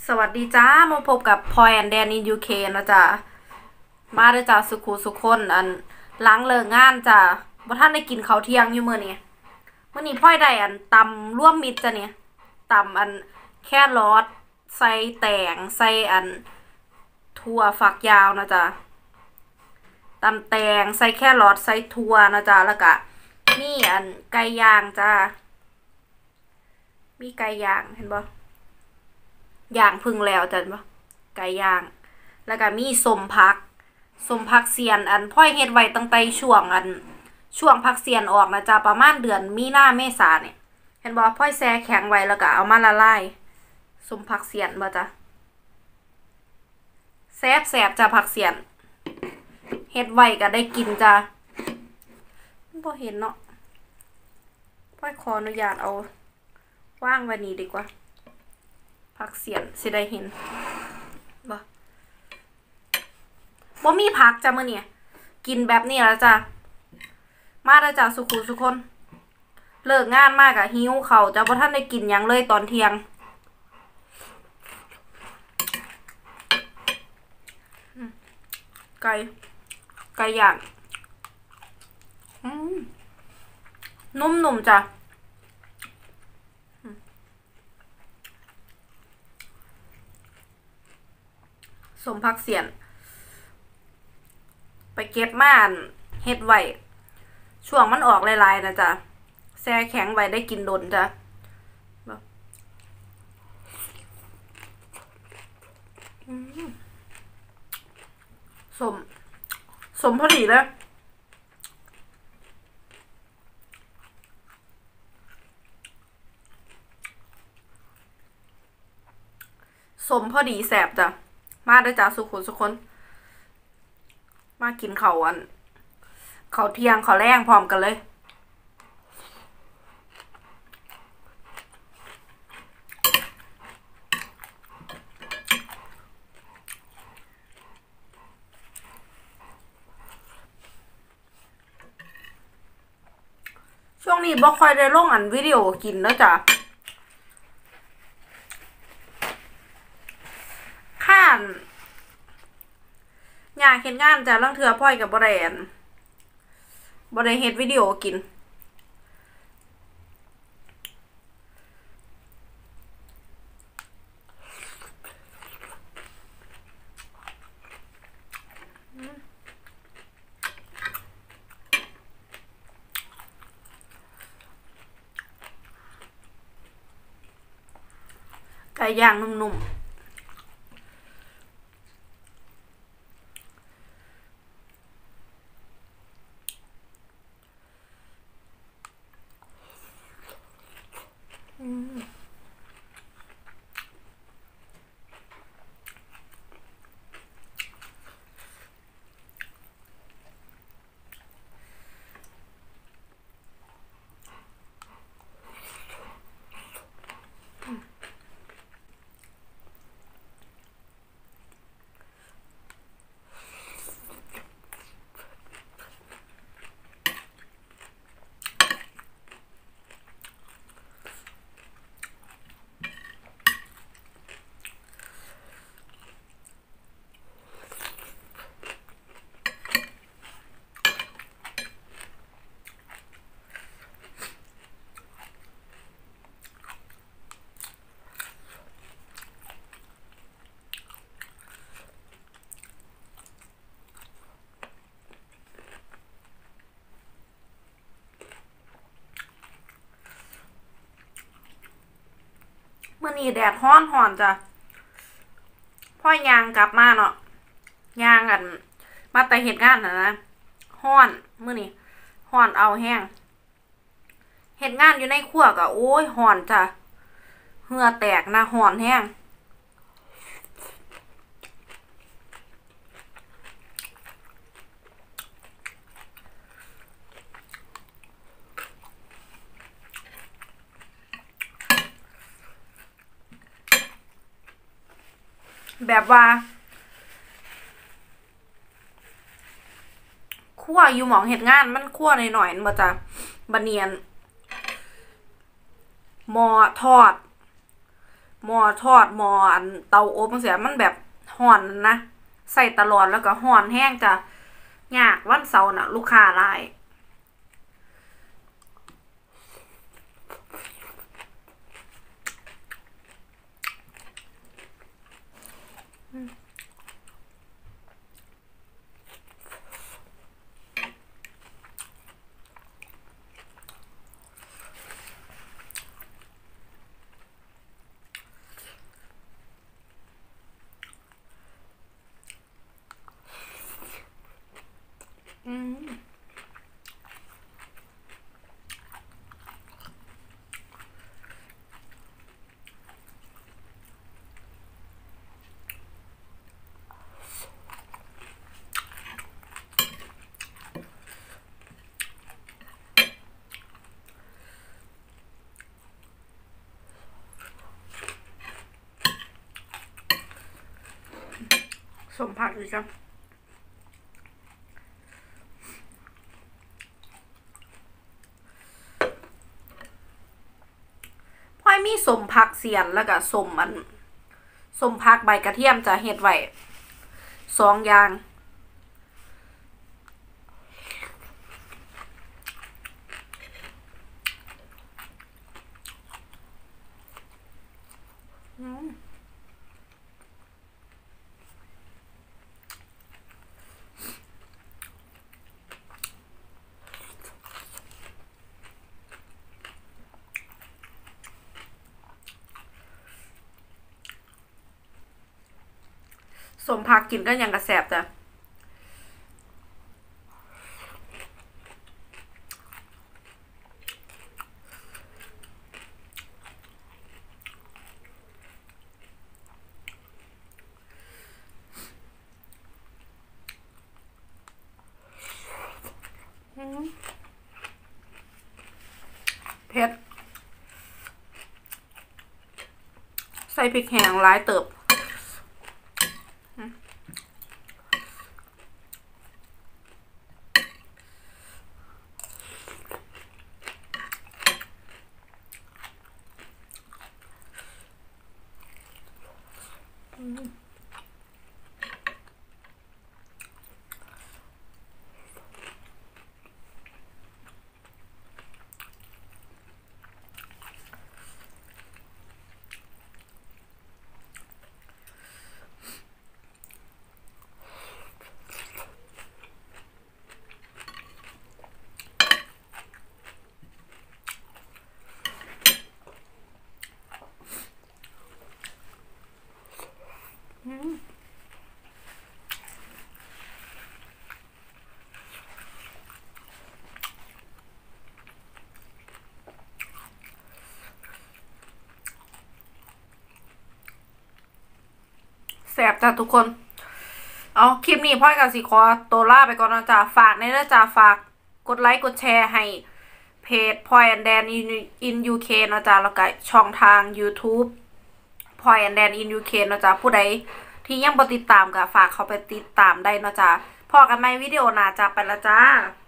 สวัสดีจ้ามาพบกับพลอยแอนแดนอินยูเคนะจ๊ะมาด้วยจ้าสุคนล้างเลิกงานจ้าบ่ท่านได้กินข้าวเที่ยงอยู่มื้อนี้พลอยได้ตำร่วมมิตรจ้ะเนี่ยตำแครอทใส่แตงใส่ถั่วฝักยาวนะจ๊ะตำแตงใส่แครอทใส่ถั่วนะจ๊ะแล้วก็มีไก่ย่างจ้ามีไก่ย่างเห็นบ่ย่างพึ่งแล้วจันปะไก่ย่างแล้วก็มีสมพักเสียนพ่อยเฮ็ดไว้ตั้งแต่ช่วงพักเสียนออกนะจ๊ะประมาณเดือนมีนาเมษาเนี่ยเห็นบ่พ่อยแช่แข็งไว้แล้วก็เอามาละลายสมพักเสียนบ่จ๊ะแซ่บจ้ะผักเสียนเฮ็ดไว้ก็ได้กินจ้ะบ่เห็นเนาะพ่อยขออนุญาตเอาว่างไว้นี้ดีกว่าผักเสียนสิได้เห็นบ่มีผักจ้ะมื้อนี้กินแบบนี้แล้วจ้ะมาแล้วจ้ะสุคนเลิกงานมากอะหิวข้าวจ้ะบ่ทันได้กินหยังเลยตอนเที่ยงไก่ย่างนุ่มๆจ้ะสมพักเสียนไปเก็บมาเฮ็ดไว้ช่วงมันออกหลายๆนะจ๊ะแช่แข็งไว้ได้กินโดนจ้ะสมพอดีเลยสมพอดีแสบจ้ะมาได้จ้ะสุคนมากินข้าวข้าวเที่ยงข้าวแรงพร้อมกันเลยช่วงนี้บ่ค่อยได้ลงวิดีโอกินแล้วจ้ะข้านอยากเห็นงานจ้ะลังเทือพ่อยกับบ่ได้เฮ็ดวิดีโอกินไก่ย่างนุ่มๆมื้อนี้แดดร้อนจ้ะพ่อยางกลับมาเนาะยางมาแต่เฮ็ดงานนะร้อนมื้อนี้ร้อนเอาแห้งเฮ็ดงานอยู่ในครัวก็โอ้ยร้อนจ้ะเหงื่อแตกนะร้อนแห้งแบบว่าครัวอยู่หม้องเฮ็ดงานมันครัวน้อยๆบ่จ้ะบัดนี้หม้อทอดหม้อทอดหม้ออันเตาอบจังซี่มันแบบร้อนนะใส่ตลอดแล้วก็ร้อนแห้งจ้ะยากวันเสาร์น่ะลูกค้าหลายสมผักอีกครับพ่อยมีสมผักเสียนแล้วก็สมผักใบกระเทียมจะเฮ็ดไว้2อย่างสมผักกินก็ยังกระแสบจ้ะเผ็ดใส่พริกแห้งหลายเติบแสบจ้ะทุกคนเอาคลิปนี้พ่อยกับสิขอตัวลาไปก่อนนะจ๊ะฝากในเด้อจ้ะฝากกดไลค์กดแชร์ให้เพจ Point and Dan in UK นะจ๊ะแล้วก็ช่องทาง YouTube Point and Dan in UK นะจ๊ะผู้ใดที่ยังบ่ติดตามก็ฝากเขาไปติดตามได้นะจ๊ะพอกันใหม่วิดีโอหน้าจ้ะไปละจ้า